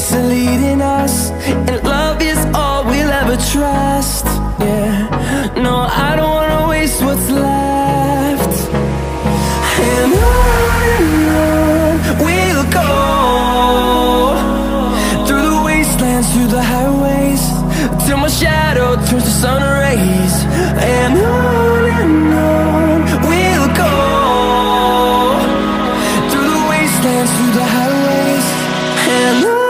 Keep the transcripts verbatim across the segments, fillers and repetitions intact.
ways are leading us, and love is all we'll ever trust. Yeah, no, I don't wanna waste what's left. And on and on we'll go, through the wastelands, through the highways, till my shadow turns to sun rays. And on and on we'll go, through the wastelands, through the highways, and on.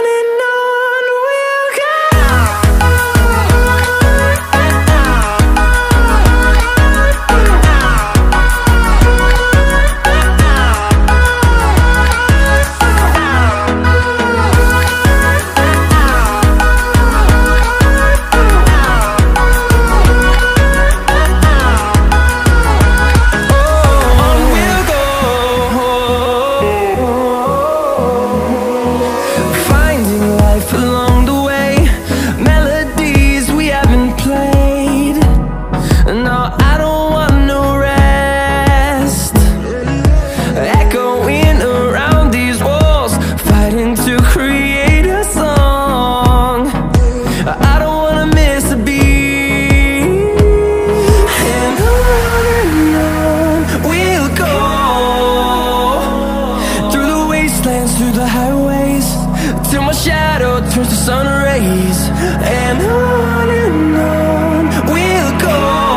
Through the highways, till my shadow turns to sun rays. And on and on we'll go,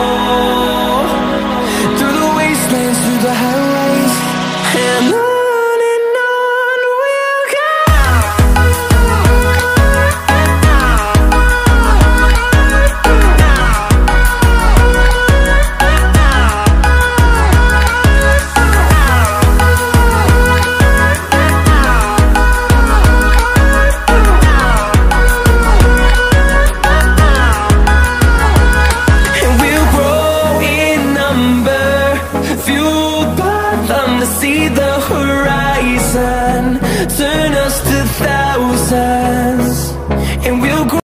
through the wastelands, through the highways, and on. See the horizon.